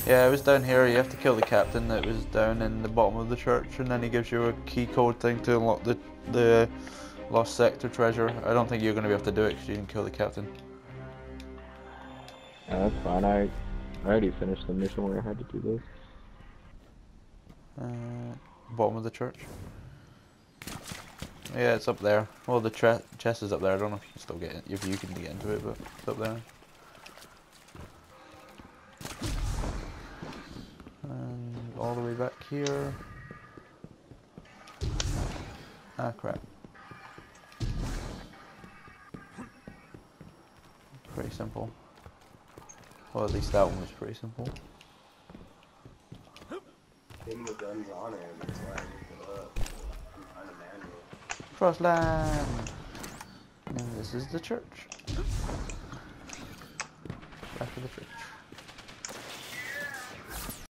Yeah, it was down here. You have to kill the captain that was down in the bottom of the church, and then he gives you a key code thing to unlock the lost sector treasure. I don't think you're going to be able to do it because you didn't kill the captain. Yeah, that's fine. I already finished the mission where I had to do this. Bottom of the church. Yeah, it's up there. Well, the chest is up there. I don't know if you can still get it, if you can get into it, but it's up there. And all the way back here. Ah, crap. Pretty simple. Well, at least that one was pretty simple. Him with guns on him, that's why I picked it up. I'm kind of manual. Cross land! And this is the church. Back to the church.